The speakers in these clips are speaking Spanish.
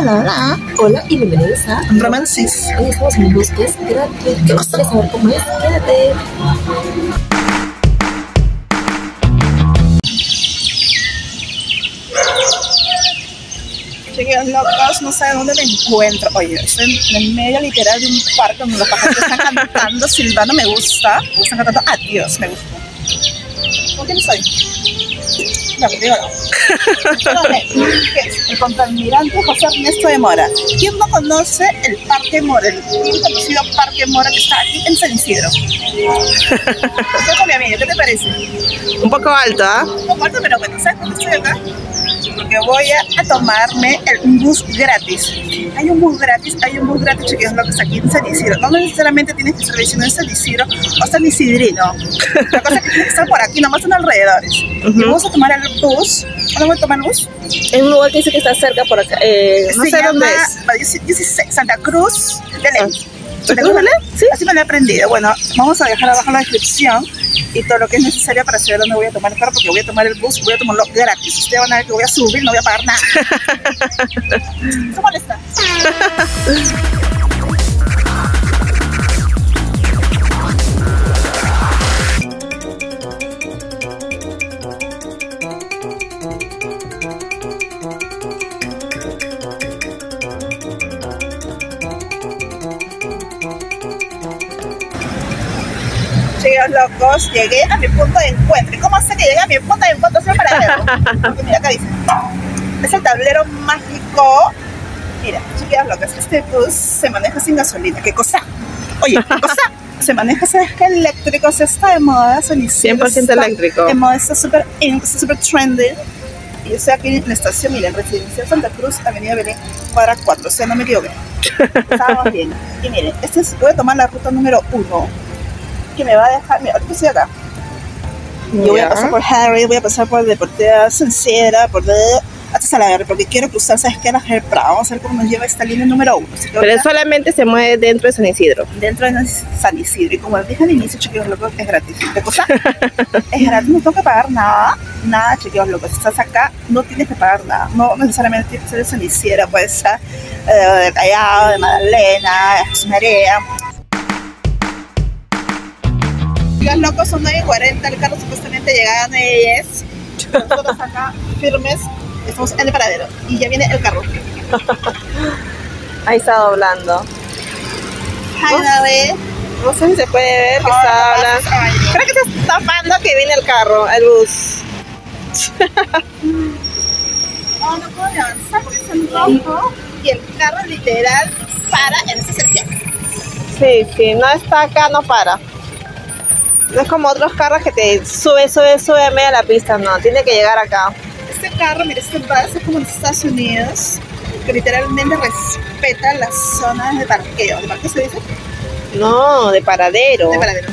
Hola, hola y bienvenidos a Romances. Hoy estamos en bosques gratuitos. ¿Quieres saber cómo es? Quédate. Chicos locos, no saben dónde me encuentro. Oye, estoy en el medio literal de un parque donde los pájaros están cantando, silbando, me gusta. Me están cantando adiós, me gusta. ¿Por qué no estoy? No, digo no. ¿Qué es? El contralmirante José Ernesto de Mora. ¿Quién no conoce el Parque Mora? El bien conocido Parque Mora que está aquí en San Isidro. Estoy con mi amiga, ¿qué te parece? Un poco alto, ¿ah? Un poco alto, pero bueno, ¿sabes por qué estoy acá? Porque voy a tomarme un bus gratis. Hay un bus gratis, chicos, lo que está aquí en San Isidro. No necesariamente tienes que estar diciendo en San Isidro o San Isidrino. La cosa es que tienes que estar por aquí, nomás en alrededores. Y vamos a tomar el bus. ¿Dónde voy a tomar el bus? En un lugar que dice que está cerca por acá. No sé dónde es. Yo sé, Santa Cruz de Ley. ¿Santa Cruz de Ley? Sí. Así me lo he aprendido. Bueno, vamos a dejar abajo la descripción y todo lo que es necesario para saber dónde voy a tomar el carro, porque voy a tomar el bus, voy a tomarlo gratis. Ustedes van a ver que voy a subir, no voy a pagar nada. ¿Se molesta? Chicos locos, llegué a mi punto de encuentro. ¿Cómo sé que llegué a mi punto de encuentro? Soy paradero. Porque mira, acá dice, es el tablero mágico. Mira, chicos locos, este bus se maneja sin gasolina. ¿Qué cosa? Oye, ¿qué cosa? Se maneja, ¿sabes qué? Eléctrico, se está de moda. 100% eléctrico. De moda, está súper trendy. Y yo estoy aquí en la estación, miren, Residencial Santa Cruz, Avenida Belén, cuadra 4, o sea, no me equivoqué. Estábamos bien. Y miren, voy a tomar la ruta número 1. Que me va a dejar, mira, ahorita estoy acá. Yo voy a pasar por Harry, voy a pasar por Deportiva Sanciera, hasta Salaverry, porque quiero cruzar, ¿sabes qué? La Harry Prado. Vamos a ver cómo nos lleva esta línea número 1. Pero solamente se mueve dentro de San Isidro. Dentro de San Isidro. Y como les dije al inicio, chiquillos locos, es gratis. ¿Qué cosa? Es gratis, no tengo que pagar nada. Nada, chiquillos locos. Si estás acá, no tienes que pagar nada. No necesariamente tienes que ser de San Isidro, puede ser de Callao, de Magdalena, de Jesús María. Los locos son 9:40, el carro supuestamente llegaba a 9:10. Nosotros acá firmes, estamos en el paradero y ya viene el carro. Ahí está doblando. No sé si se puede ver que está doblando. Creo que está tapando que viene el carro, el bus. No puedo avanzar porque es en rojo y el carro literal para en esta sección. Sí, no está acá, no para. No es como otros carros que te sube a media la pista, no, tiene que llegar acá. Este carro, mira, este bus es como en Estados Unidos, que literalmente respeta las zonas de parqueo. ¿De parqueo se dice? No, de paradero. De paradero.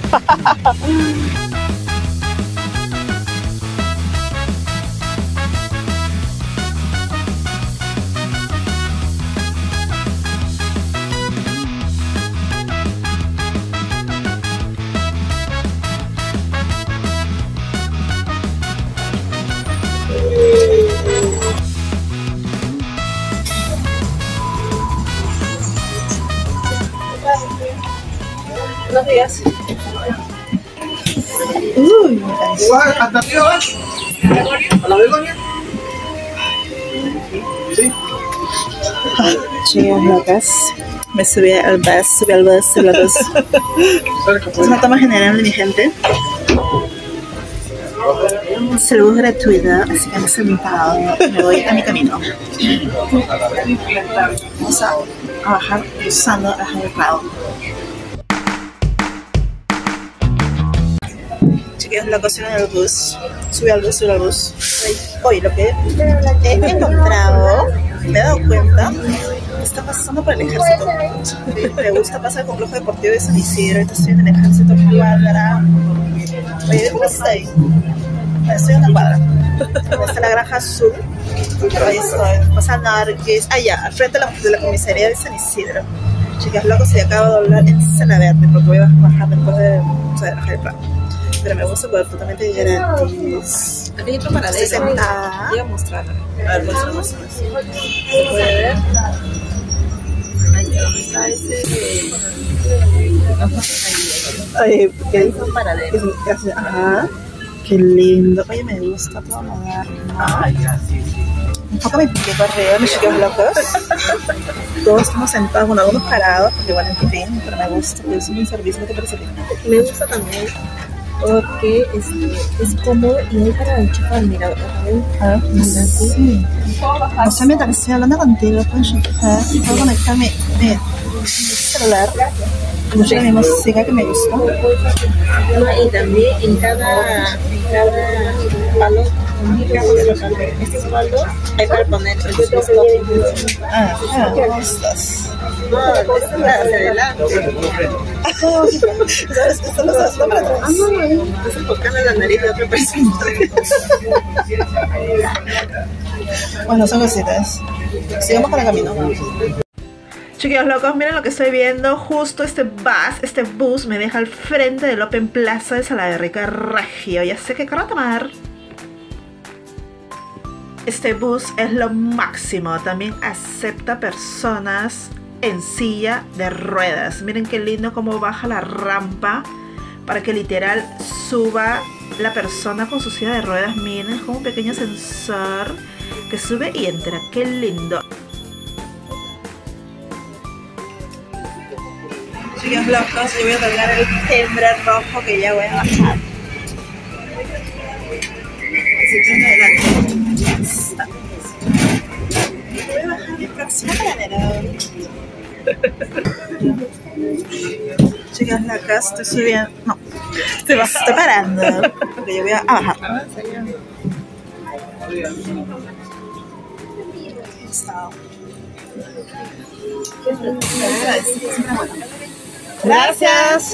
Buenos días. Uy, ¿Hasta arriba vas? ¿A la Begoña? Sí. Chicas locas, me subí al bus. Es una toma general de mi gente. Es el bus gratuito, así que me he sentado y me voy a mi camino. Vamos a bajar usando la Harry Prado. Chicos, la cocina del bus. Subí al bus. Oye, lo que he encontrado, me he dado cuenta, está pasando por el ejército. Me gusta pasar el complejo deportivo de San Isidro. Ahorita estoy en el ejército cuadra. Oye, déjame estoy. Estoy en una cuadra. Está la Granja Azul. Ahí estoy. Pasando allá, al frente de la comisaría de San Isidro. Chicas locos, y acabo de doblar en Salaverry porque voy a bajar después de bajar el plan. Pero me gusta poder totalmente gratis. Aquí hay otro paradero. Estoy sentada. Voy a mostrarlo. A ver, muéstrame. ¿Se puede ver? está ese... Ay, ¿qué Son paralelos. Ajá. Qué lindo. Oye, me gusta todo moderno. Ay, así, sí. Un poco me piqué correo, mis chicos locos. Todos estamos sentados, bueno, algunos parados, porque bueno, en fin, pero me gusta, porque es un servicio que te parece bien. Me gusta también porque es cómodo y hay para enchufar, mira, mira aquí. Sí. O sea, mientras que estoy hablando contigo, puedo enchufar, puedo conectar mi celular, escuchar mi música que me gusta. No, y también en cada palo, estos palos hay para poner el ¿Cómo estás? no, esta es la hacia adelante. ¿Sabes? Esto lo estás para atrás. No, estás enfocando la nariz de otra persona. Bueno, son cositas. Sigamos con el camino. Chiquillos locos, miren lo que estoy viendo. Justo este bus me deja al frente del Open Plaza de Salaberry Regio. Ya sé qué carro tomar. Este bus es lo máximo. También acepta personas en silla de ruedas. Miren qué lindo cómo baja la rampa para que literal suba la persona con su silla de ruedas. Miren, es como un pequeño ascensor que sube y entra. Qué lindo. Chicos locos, yo voy a tocar el timbre rojo que ya voy a bajar. Voy a bajar mi próxima paradero. Chicas locas, estoy subiendo. No, estoy parando. Porque yo voy a bajar. Gracias.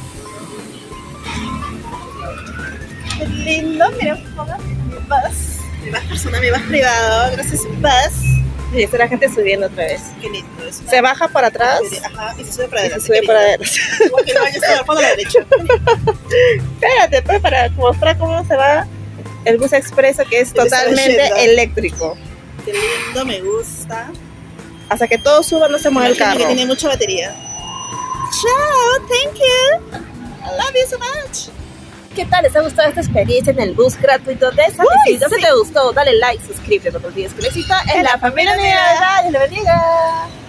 Qué lindo, miren, mi bus. Mi bus personal, mi bus privado. Gracias, bus. Y está la gente subiendo otra vez. Qué lindo eso. Se baja para atrás. Ajá, y se sube para adelante. Se sube para adelante. Porque el baño está al fondo a la derecha. Espérate, pues, para mostrar cómo se va el bus expreso, que es El está totalmente yendo. eléctrico. Qué lindo, me gusta. Hasta que todo suba no se mueve el Imagínate carro. que tiene mucha batería. Chao, thank you. I love you so much. ¿Qué tal? ¿Les ha gustado esta experiencia en el bus gratuito de San Isidro? Si te gustó, dale like, suscríbete, no te olvides que lo exista en la familia Unida. Dios le bendiga.